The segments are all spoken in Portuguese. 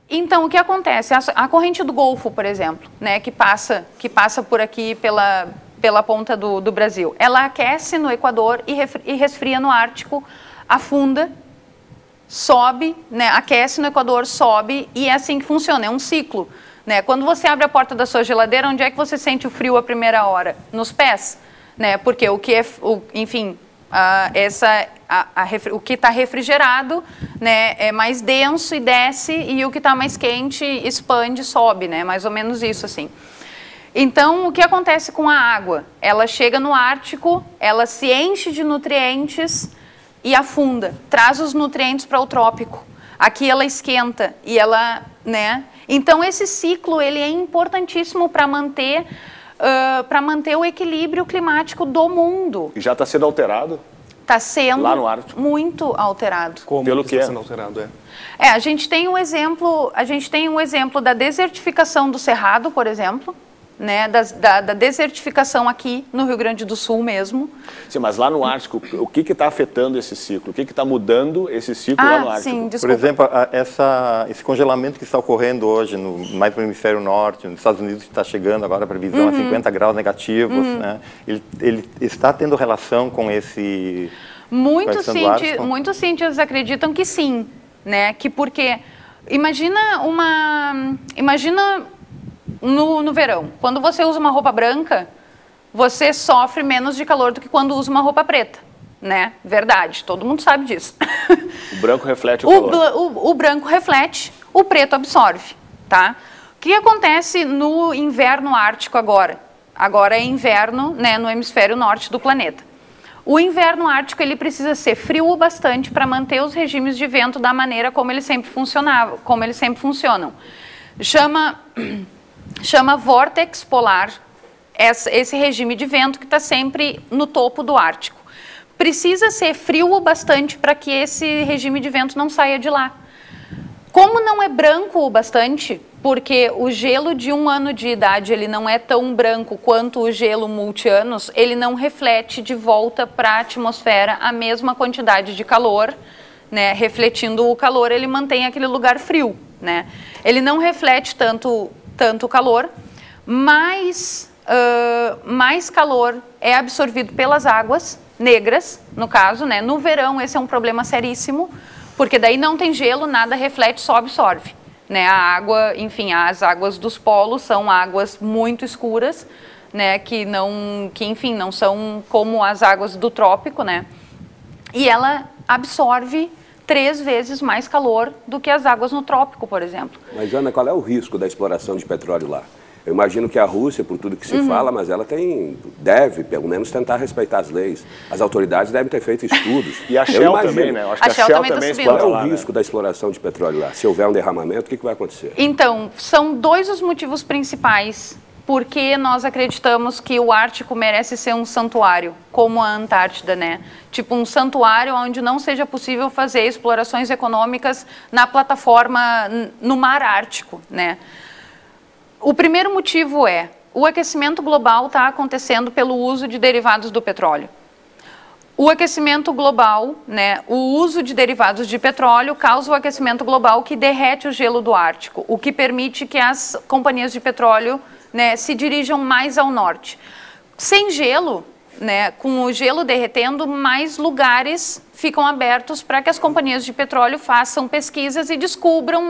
Então, o que acontece? A corrente do Golfo, por exemplo, né, que passa por aqui pela ponta do Brasil, ela aquece no Equador e resfria no Ártico, afunda, sobe, né, aquece no Equador, sobe, e é assim que funciona, é um ciclo. Né? Quando você abre a porta da sua geladeira, onde é que você sente o frio a primeira hora? Nos pés, né? Porque o que é, enfim, o que está refrigerado, né, é mais denso e desce, e o que está mais quente expande e sobe, né? Mais ou menos isso, assim. Então, o que acontece com a água? Ela chega no Ártico, ela se enche de nutrientes e afunda, traz os nutrientes para o trópico. Aqui ela esquenta e ela, né? Então, esse ciclo ele é importantíssimo para manter o equilíbrio climático do mundo. E já está sendo alterado? Está sendo lá no Ártico. Muito alterado. Como pelo que está sendo alterado, a gente tem um exemplo da desertificação do Cerrado, por exemplo, né, da desertificação aqui no Rio Grande do Sul mesmo. Sim, mas lá no Ártico, o que está afetando esse ciclo? O que está mudando esse ciclo lá no Ártico? Sim, por exemplo, esse congelamento que está ocorrendo hoje, mais no hemisfério norte, nos Estados Unidos está chegando agora a previsão a 50 graus negativos, né? Ele está tendo relação com esse... Muitos cientistas acreditam que sim, né? Que porque, imagina no verão, quando você usa uma roupa branca, você sofre menos de calor do que quando usa uma roupa preta, né? Verdade, todo mundo sabe disso. O branco reflete o calor. O branco reflete, o preto absorve, tá? O que acontece no inverno ártico agora? Agora é inverno, né, no hemisfério norte do planeta. O inverno ártico ele precisa ser frio o bastante para manter os regimes de vento da maneira como eles sempre funcionam. Chama vórtex polar, esse regime de vento que está sempre no topo do Ártico. Precisa ser frio o bastante para que esse regime de vento não saia de lá. Como não é branco o bastante, porque o gelo de 1 ano de idade ele não é tão branco quanto o gelo multi-anos, ele não reflete de volta para a atmosfera a mesma quantidade de calor, né? Refletindo o calor, ele mantém aquele lugar frio, né? Ele não reflete tanto calor, mais calor é absorvido pelas águas negras, no caso, né? No verão esse é um problema seríssimo, porque daí não tem gelo, nada reflete, só absorve, né? A água, enfim, as águas dos polos são águas muito escuras, né? Que enfim, não são como as águas do trópico, né? E ela absorve 3 vezes mais calor do que as águas no trópico, por exemplo. Mas, Ana, qual é o risco da exploração de petróleo lá? Eu imagino que a Rússia, por tudo que se fala, mas ela deve, pelo menos, tentar respeitar as leis. As autoridades devem ter feito estudos. E a Shell também, né? Eu acho que a Shell também explora. Qual é o risco da exploração de petróleo lá? Se houver um derramamento, o que vai acontecer? Então, são 2 os motivos principais porque nós acreditamos que o Ártico merece ser um santuário, como a Antártida, né? Tipo um santuário onde não seja possível fazer explorações econômicas na plataforma, no mar Ártico, né? O primeiro motivo é, o aquecimento global está acontecendo pelo uso de derivados do petróleo. O aquecimento global, né, o uso de derivados de petróleo causa o aquecimento global que derrete o gelo do Ártico, o que permite que as companhias de petróleo, né, se dirijam mais ao norte. Sem gelo, né, com o gelo derretendo, mais lugares ficam abertos para que as companhias de petróleo façam pesquisas e descubram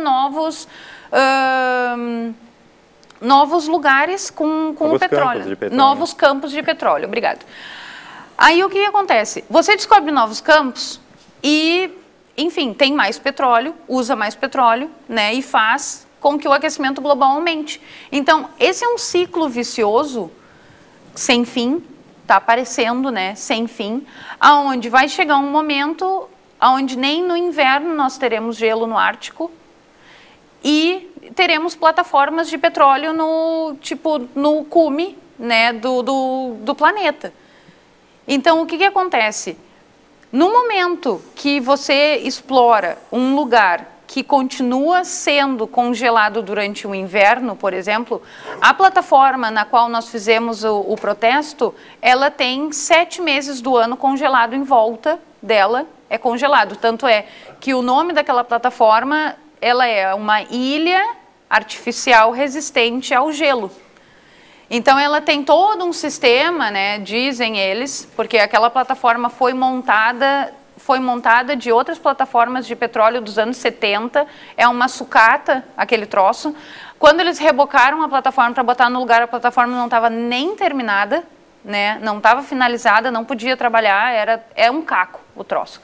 novos lugares com o petróleo. Novos campos de petróleo, obrigado. Aí o que acontece? Você descobre novos campos e, enfim, tem mais petróleo, usa mais petróleo, né, e faz com que o aquecimento global aumente. Então, esse é um ciclo vicioso sem fim, está aparecendo, né, sem fim, aonde vai chegar um momento aonde nem no inverno nós teremos gelo no Ártico e teremos plataformas de petróleo no cume, né, do planeta. Então, o que acontece? No momento que você explora um lugar que continua sendo congelado durante o inverno, por exemplo, a plataforma na qual nós fizemos o protesto, ela tem 7 meses do ano congelado em volta dela, é congelado. Tanto é que o nome daquela plataforma ela é uma ilha artificial resistente ao gelo. Então ela tem todo um sistema, né, dizem eles, porque aquela plataforma foi montada de outras plataformas de petróleo dos anos 70, é uma sucata, aquele troço. Quando eles rebocaram a plataforma para botar no lugar, a plataforma não estava nem terminada, né, não estava finalizada, não podia trabalhar, é um caco o troço.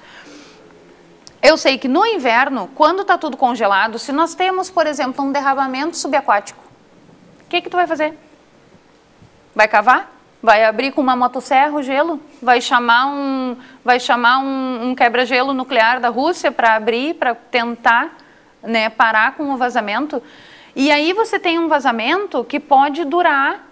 Eu sei que no inverno, quando está tudo congelado, se nós temos, por exemplo, um derramamento subaquático, o que tu vai fazer? Vai cavar? Vai abrir com uma motosserra o gelo? Vai chamar um quebra-gelo nuclear da Rússia para abrir, para tentar, né, parar com o vazamento? E aí você tem um vazamento que pode durar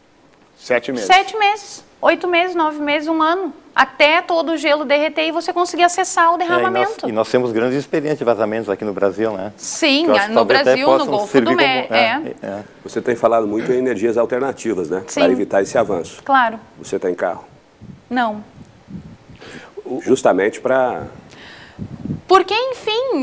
7 meses. 7 meses, 8 meses, 9 meses, 1 ano. Até todo o gelo derreter e você conseguir acessar o derramamento. E nós temos grandes experiências de vazamentos aqui no Brasil, né? Sim, no Brasil, no Golfo do México. Você tem falado muito em energias alternativas, né? Para evitar esse avanço. Claro. Você tem carro? Não. Justamente para... Porque, enfim,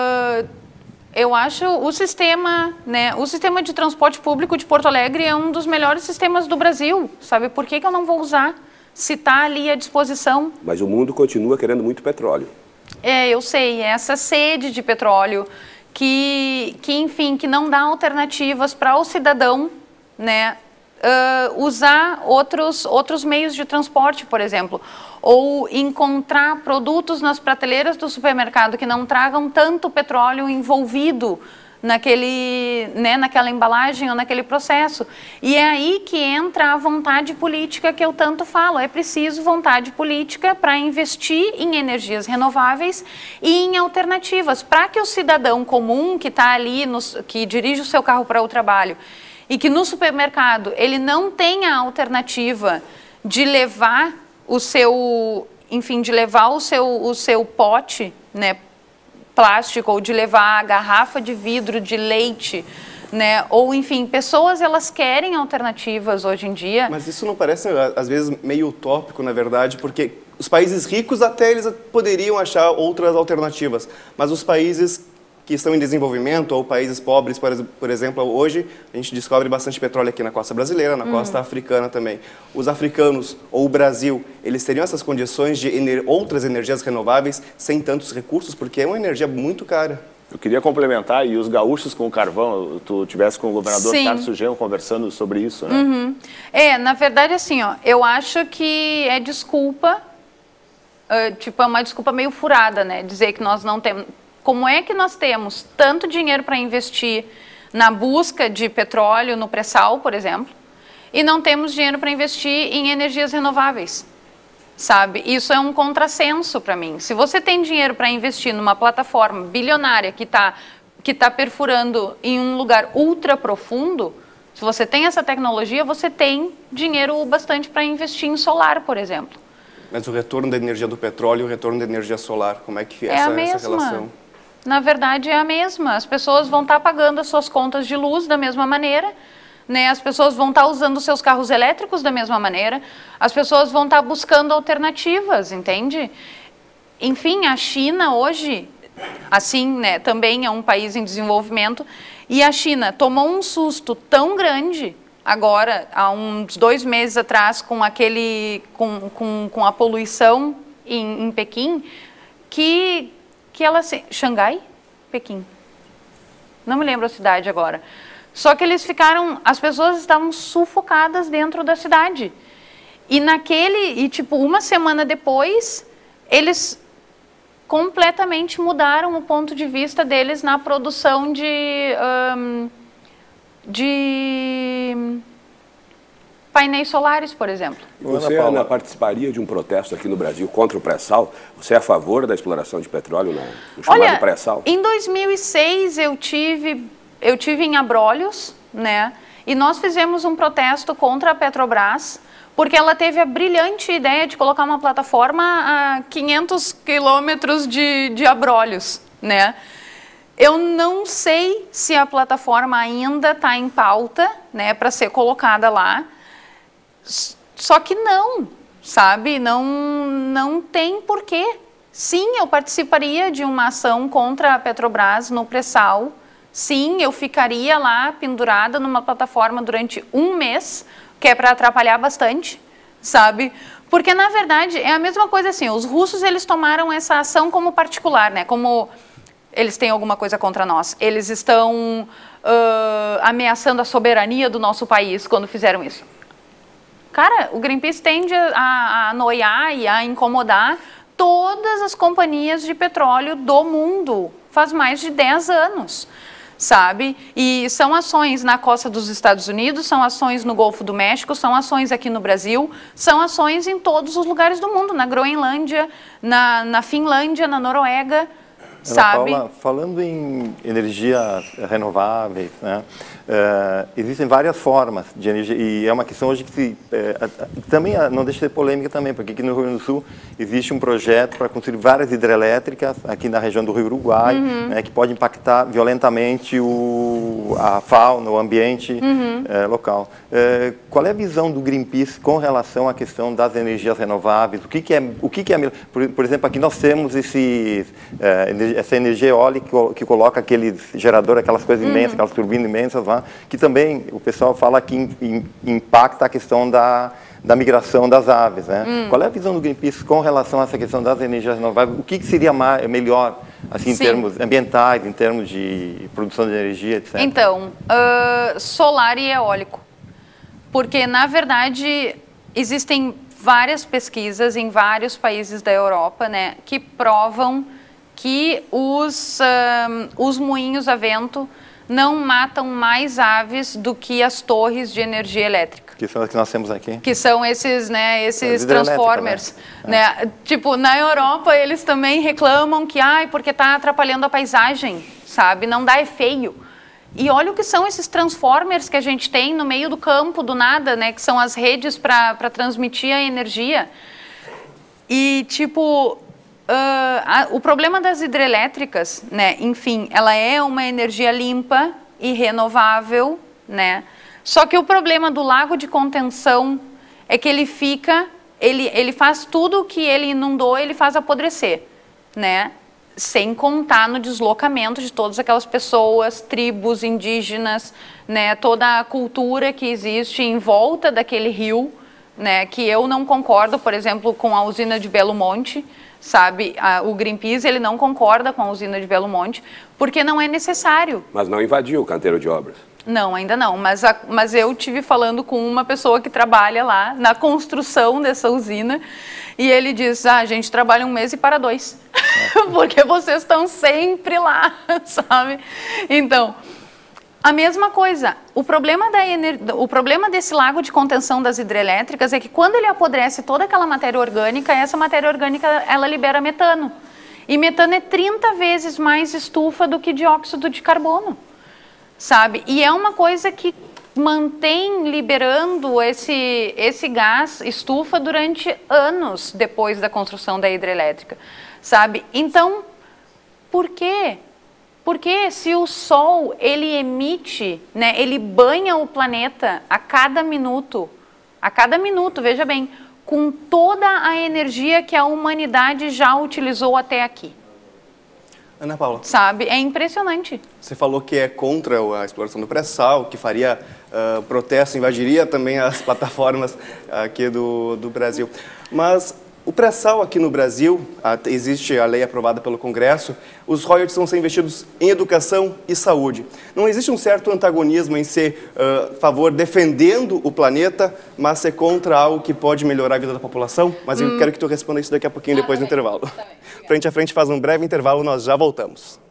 eu acho o sistema, né, o sistema de transporte público de Porto Alegre é um dos melhores sistemas do Brasil, sabe? Por que eu não vou usar? Se está ali à disposição. Mas o mundo continua querendo muito petróleo. Eu sei, essa sede de petróleo que enfim, que não dá alternativas para o cidadão, né, usar outros meios de transporte, por exemplo, ou encontrar produtos nas prateleiras do supermercado que não tragam tanto petróleo envolvido naquela embalagem ou naquele processo. E é aí que entra a vontade política que eu tanto falo. É preciso vontade política para investir em energias renováveis e em alternativas, para que o cidadão comum que está ali, que dirige o seu carro para o trabalho e que no supermercado ele não tenha a alternativa de levar o seu, enfim, de levar o seu pote, né, plástico, ou de levar a garrafa de vidro de leite, né? Ou, enfim, pessoas, elas querem alternativas hoje em dia. Mas isso não parece, às vezes, meio utópico, na verdade, porque os países ricos até eles poderiam achar outras alternativas, mas os países que estão em desenvolvimento, ou países pobres, por exemplo, hoje a gente descobre bastante petróleo aqui na costa brasileira, na costa africana também. Os africanos, ou o Brasil, eles teriam essas condições de outras energias renováveis sem tantos recursos, porque é uma energia muito cara. Eu queria complementar, e os gaúchos com o carvão, tu tivesse com o governador Tarso Genro conversando sobre isso, né? Uhum. Na verdade, assim, ó, eu acho que é desculpa, é uma desculpa meio furada, né? Dizer que nós não temos... Como é que nós temos tanto dinheiro para investir na busca de petróleo no pré-sal, por exemplo, e não temos dinheiro para investir em energias renováveis? Sabe? Isso é um contrassenso para mim. Se você tem dinheiro para investir numa plataforma bilionária que tá perfurando em um lugar ultra profundo, se você tem essa tecnologia, você tem dinheiro bastante para investir em solar, por exemplo. Mas o retorno da energia do petróleo e o retorno da energia solar, como é que é essa relação? Na verdade, é a mesma. As pessoas vão estar pagando as suas contas de luz da mesma maneira, né? As pessoas vão estar usando seus carros elétricos da mesma maneira, as pessoas vão estar buscando alternativas, entende? Enfim, a China hoje, assim, né, também é um país em desenvolvimento, e a China tomou um susto tão grande agora, há uns 2 meses atrás, com a poluição em Pequim, que ela... Xangai? Pequim. Não me lembro a cidade agora. Só que eles ficaram... As pessoas estavam sufocadas dentro da cidade. E tipo, uma semana depois, eles completamente mudaram o ponto de vista deles na produção de painéis solares, por exemplo. E você, Ana, participaria de um protesto aqui no Brasil contra o pré-sal? Você é a favor da exploração de petróleo no chamado pré-sal? Em 2006 eu tive em Abrolhos, né? E nós fizemos um protesto contra a Petrobras, porque ela teve a brilhante ideia de colocar uma plataforma a 500 quilômetros de Abrolhos, né? Eu não sei se a plataforma ainda está em pauta, né, para ser colocada lá. Só que não, sabe? Não tem porquê. sim, eu participaria de uma ação contra a Petrobras no pré-sal. Sim, eu ficaria lá pendurada numa plataforma durante um mês, que é para atrapalhar bastante, sabe? Porque, na verdade, é a mesma coisa assim, os russos, eles tomaram essa ação como particular, né? Como eles têm alguma coisa contra nós. Eles estão ameaçando a soberania do nosso país quando fizeram isso. Cara, o Greenpeace tende a noiar e a incomodar todas as companhias de petróleo do mundo. Faz mais de 10 anos. Sabe? E são ações na costa dos Estados Unidos, são ações no Golfo do México, são ações aqui no Brasil, são ações em todos os lugares do mundo, na Groenlândia, na Finlândia, na Noruega, sabe? Paula, falando em energia renováveis, né, existem várias formas de energia, e é uma questão hoje que também não deixa de ser polêmica também, porque aqui no Rio Grande do Sul existe um projeto para construir várias hidrelétricas aqui na região do Rio Uruguai, né, que pode impactar violentamente a fauna, o ambiente local. Qual é a visão do Greenpeace com relação à questão das energias renováveis? O que é por exemplo, aqui nós temos essa energia eólica que coloca aquele gerador, aquelas coisas imensas, aquelas turbinas imensas lá, que também o pessoal fala que impacta a questão da migração das aves, né? Qual é a visão do Greenpeace com relação a essa questão das energias renováveis? O que seria melhor, assim, em termos ambientais, em termos de produção de energia, etc? Então, solar e eólico. Porque, na verdade, existem várias pesquisas em vários países da Europa, né, que provam que os moinhos a vento não matam mais aves do que as torres de energia elétrica. Que são as que nós temos aqui. Que são esses transformers. Né? Tipo, na Europa eles também reclamam que, porque está atrapalhando a paisagem, sabe? Não dá, é feio. E olha o que são esses transformers que a gente tem no meio do campo, do nada, né? Que são as redes para transmitir a energia. E, tipo... o problema das hidrelétricas, né, enfim, ela é uma energia limpa e renovável, né? Só que o problema do lago de contenção é que ele faz tudo o que ele inundou, ele faz apodrecer, né? Sem contar no deslocamento de todas aquelas pessoas, tribos indígenas, né, toda a cultura que existe em volta daquele rio, né, que eu não concordo, por exemplo, com a usina de Belo Monte, sabe? O Greenpeace, ele não concorda com a usina de Belo Monte, porque não é necessário. Mas não invadiu o canteiro de obras? Não, ainda não, mas eu tive falando com uma pessoa que trabalha lá na construção dessa usina, e ele diz, a gente trabalha um mês e para 2, porque vocês estão sempre lá, sabe? Então... a mesma coisa, o problema desse lago de contenção das hidrelétricas é que quando ele apodrece toda aquela matéria orgânica, essa matéria orgânica ela libera metano. E metano é 30 vezes mais estufa do que dióxido de carbono, sabe? E é uma coisa que mantém liberando esse gás estufa durante anos depois da construção da hidrelétrica, sabe? Então, por quê? Porque se o Sol, ele emite, né, ele banha o planeta a cada minuto, veja bem, com toda a energia que a humanidade já utilizou até aqui. Ana Paula. Sabe, é impressionante. Você falou que é contra a exploração do pré-sal, que faria protesto, invadiria também as plataformas aqui do Brasil. Mas... o pré-sal aqui no Brasil, existe a lei aprovada pelo Congresso, os royalties vão ser investidos em educação e saúde. Não existe um certo antagonismo em ser favor defendendo o planeta, mas ser contra algo que pode melhorar a vida da população? Mas eu quero que tu responda isso daqui a pouquinho, depois do intervalo. Frente a frente faz um breve intervalo, nós já voltamos.